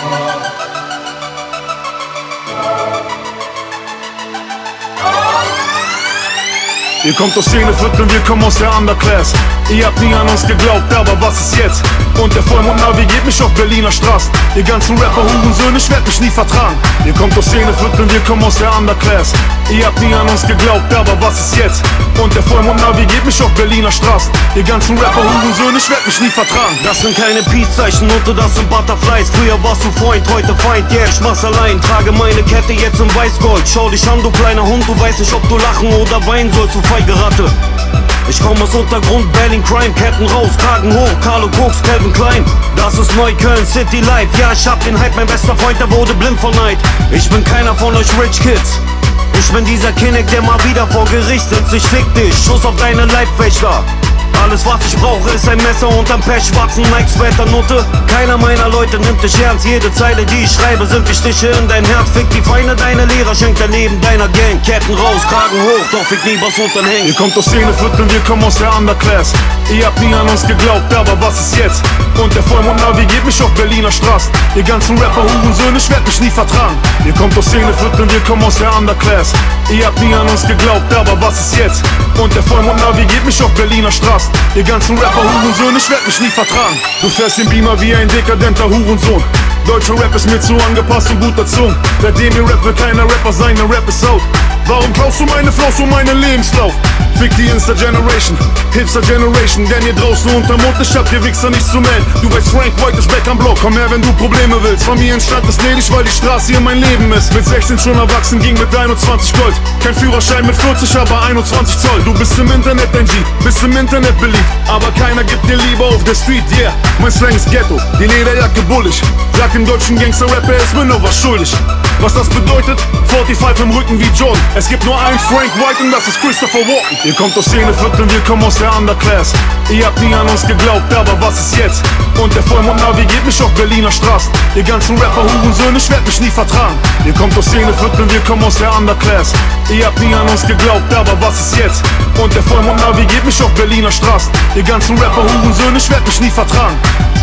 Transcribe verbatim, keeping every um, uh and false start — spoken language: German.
Ihr kommt aus Szenevierteln, wir kommen aus der Underclass. Ihr habt nie an uns geglaubt, aber was ist jetzt? Und der Vollmond navigiert mich auf Berliner Straßen. Ihr ganzen Rapper, Hurensöhne, ich werd mich nie vertragen. Ihr kommt aus Szenevierteln, wir kommen aus der Underclass. Ihr habt nie an uns geglaubt, aber was ist jetzt? Und der Vollmond navigiert mich auf Berliner Straßen. Ihr ganzen Rapper, Hurensöhne, ich werd mich nie vertragen. Das sind keine Peace-Zeichen, und das sind Butterflies. Früher warst du Freund, heute Feind, yeah, ich mach's allein. Trage meine Kette jetzt in Weißgold. Schau dich an, du kleiner Hund, du weißt nicht, ob du lachen oder weinen sollst, du feige Ratte. Ich komm aus Untergrund, Berlin Crime, Ketten raus, Kragen hoch, Carlo Koks, Calvin Klein. Das ist Neukölln, City Life, ja ich hab den Hype, mein bester Freund, der wurde blind vor Neid. Ich bin keiner von euch Rich Kids. Ich bin dieser Kinnick, der mal wieder vor Gericht sitzt. Ich fick dich, Schuss auf deine Leibwächter. Alles was ich brauche ist ein Messer und ein Pech, schwarzen Nike-Sweater-Nutte. Keiner meiner Leute nimmt dich ernst, jede Zeile die ich schreibe sind wie Stiche in dein Herz. Fick die Feinde, deine Lehrer, schenkt dein Leben deiner Gang. Ketten raus, Kragen hoch, doch fick lieber Sultan Hengzt. Ihr kommt aus Szenevierteln, wir kommen aus der Underclass. Ihr habt nie an uns geglaubt, aber was ist jetzt? Und der Vollmond navigiert mich auf Berliner Straßen. Ihr ganzen Rapper, Hurensöhne, ich werd mich nie vertragen. Ihr kommt aus Szenevierteln, wir kommen aus der Underclass. Ihr habt nie an uns geglaubt, aber was ist jetzt? Und der Vollmond navigiert mich auf Berliner Straßen. Ihr ganzen Rapper, Hurensöhne, ich werd mich nie vertragen. Du fährst den Beamer wie ein dekadenter Hurensohn. Deutscher Rap ist mir zu angepasst und gut erzogen. Seitdem ihr Rap will keiner Rapper sein, der Rap ist out. Warum klaust du meine Flows und meinen Lebenslauf? Fick die Insta-Generation, Hipster-Generation. Denn ihr draußen unterm Mond, ich hab hier Wichser nichts zu melden. Du weißt, Frank White ist back am Block. Komm her, wenn du Probleme willst. Familienstand ist ledig, weil die Straße hier mein Leben ist. Mit sechzehn schon erwachsen, ging mit einundzwanzig Gold. Kein Führerschein mit vierzig, aber einundzwanzig Zoll. Du bist im Internet ein G, bist im Internet beliebt. Aber keiner gibt dir Liebe auf der Street, yeah. Mein Slang ist Ghetto, die Lederjacke bullig. Sag dem deutschen Gangster-Rapper, er ist mir nur was schuldig. Was das bedeutet? fünfundvierzig im Rücken wie Jordan. Es gibt nur einen Frank White und das ist Christopher Walken. Ihr kommt aus Szenevierteln, wir kommen aus der Underclass. Ihr habt nie an uns geglaubt, aber was ist jetzt? Und der Vollmond navigiert mich auf Berliner Straßen. Ihr ganzen Rapper, Hurensöhne, ich werd mich nie vertragen. Ihr kommt aus Szenevierteln, wir kommen aus der Underclass. Ihr habt nie an uns geglaubt, aber was ist jetzt? Und der Vollmond navigiert mich auf Berliner Straßen. Ihr ganzen Rapper, Hurensöhne, ich werd mich nie vertragen.